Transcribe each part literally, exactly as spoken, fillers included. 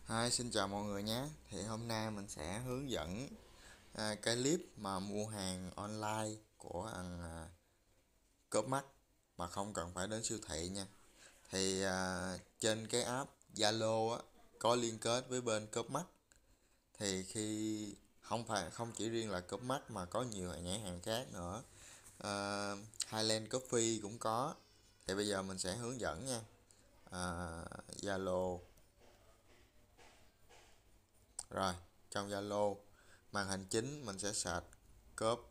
Hi, xin chào mọi người nhé. Thì hôm nay mình sẽ hướng dẫn à, cái clip mà mua hàng online của thằng à, Copmart mà không cần phải đến siêu thị nha. Thì à, trên cái app Zalo á có liên kết với bên Copmart. Thì khi không phải không chỉ riêng là Copmart mà có nhiều nhãn hàng khác nữa. À, Highland Coffee cũng có. Thì bây giờ mình sẽ hướng dẫn nha. À, Zalo. Rồi, trong Zalo, màn hình chính mình sẽ search Coop.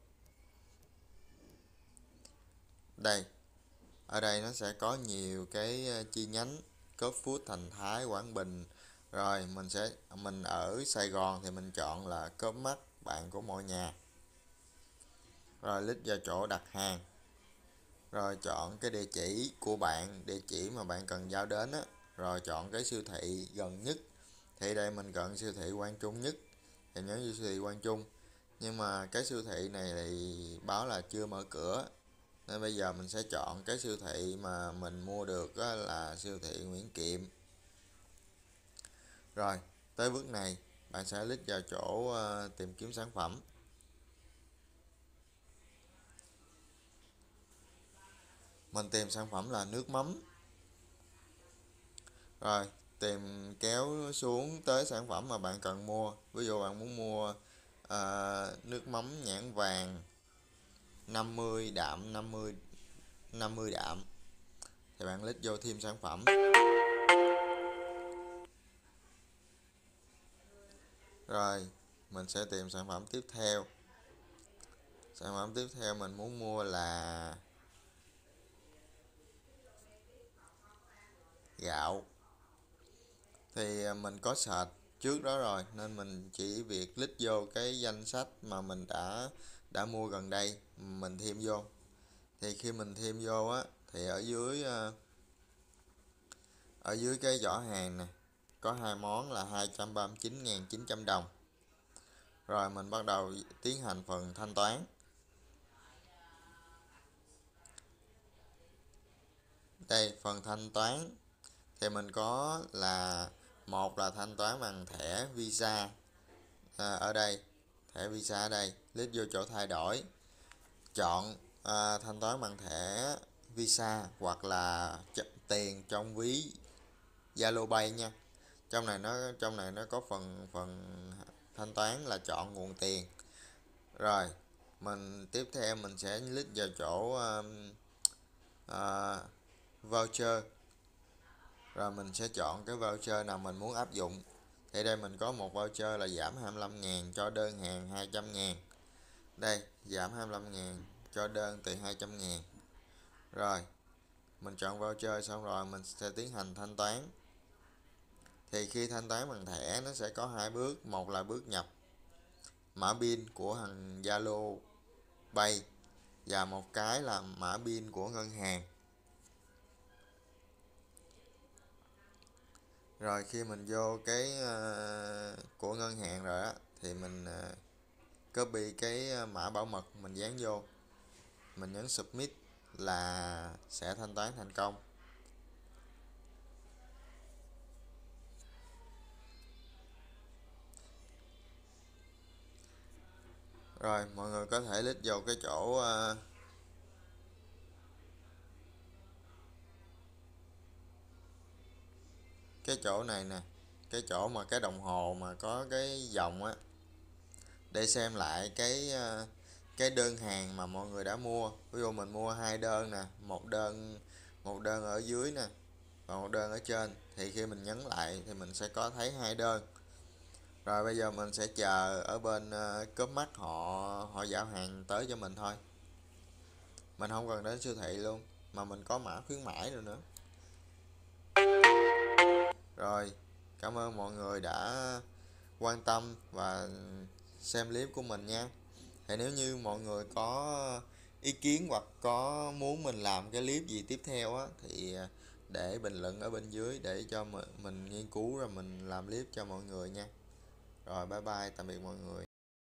Đây, ở đây nó sẽ có nhiều cái ờ, chi nhánh Coop Food Thành Thái, Quảng Bình. Rồi mình sẽ mình ở Sài Gòn thì mình chọn là Coop Mart, bạn của mọi nhà. Rồi click vào chỗ đặt hàng. Rồi chọn cái địa chỉ của bạn, địa chỉ mà bạn cần giao đến á. Rồi chọn cái siêu thị gần nhất. Thì đây mình chọn siêu thị Quang Trung nhất. Thì nhớ siêu thị Quang Trung. Nhưng mà cái siêu thị này thì báo là chưa mở cửa, nên bây giờ mình sẽ chọn cái siêu thị mà mình mua được á, là siêu thị Nguyễn Kiệm. Rồi tới bước này bạn sẽ click vào chỗ uh, tìm kiếm sản phẩm. Mình tìm sản phẩm là nước mắm. Rồi tìm kéo xuống tới sản phẩm mà bạn cần mua. Ví dụ bạn muốn mua uh, nước mắm nhãn vàng năm mươi đạm, năm mươi năm mươi đạm, thì bạn click vô thêm sản phẩm. Rồi mình sẽ tìm sản phẩm tiếp theo. Sản phẩm tiếp theo mình muốn mua là gạo. Thì mình có search trước đó rồi nên mình chỉ việc click vô cái danh sách mà mình đã đã mua gần đây, mình thêm vô. Thì khi mình thêm vô á thì ở dưới ở dưới cái giỏ hàng nè có hai món là hai trăm ba mươi chín nghìn chín trăm đồng. Rồi mình bắt đầu tiến hành phần thanh toán. Đây, phần thanh toán thì mình có là một là thanh toán bằng thẻ Visa. À, ở đây thẻ Visa, ở đây click vô chỗ thay đổi, chọn à, thanh toán bằng thẻ Visa hoặc là tiền trong ví Zalo Pay nha. Trong này nó trong này nó có phần phần thanh toán là chọn nguồn tiền. Rồi mình tiếp theo mình sẽ click vào chỗ uh, uh, voucher. Rồi mình sẽ chọn cái voucher nào mình muốn áp dụng. Thì đây mình có một voucher là giảm hai mươi lăm ngàn cho đơn hàng hai trăm ngàn. Đây, giảm hai mươi lăm ngàn cho đơn từ hai trăm ngàn. Rồi, mình chọn voucher xong rồi mình sẽ tiến hành thanh toán. Thì khi thanh toán bằng thẻ nó sẽ có hai bước. Một là bước nhập mã pin của thằng Zalo Pay, và một cái là mã pin của ngân hàng. Rồi khi mình vô cái uh, của ngân hàng rồi á thì mình uh, copy cái mã bảo mật mình dán vô, mình nhấn submit là sẽ thanh toán thành công. Rồi mọi người có thể click vào cái chỗ uh, cái chỗ này nè, cái chỗ mà cái đồng hồ mà có cái dòng á, để xem lại cái uh, cái đơn hàng mà mọi người đã mua. Ví dụ mình mua hai đơn nè, một đơn một đơn ở dưới nè và một đơn ở trên, thì khi mình nhấn lại thì mình sẽ có thấy hai đơn. Rồi bây giờ mình sẽ chờ ở bên uh, Copmart họ họ giao hàng tới cho mình thôi. Mình không cần đến siêu thị luôn mà mình có mã khuyến mãi rồi nữa. Rồi, cảm ơn mọi người đã quan tâm và xem clip của mình nha. Thì nếu như mọi người có ý kiến hoặc có muốn mình làm cái clip gì tiếp theo á thì để bình luận ở bên dưới để cho mình nghiên cứu rồi mình làm clip cho mọi người nha. Rồi bye bye, tạm biệt mọi người.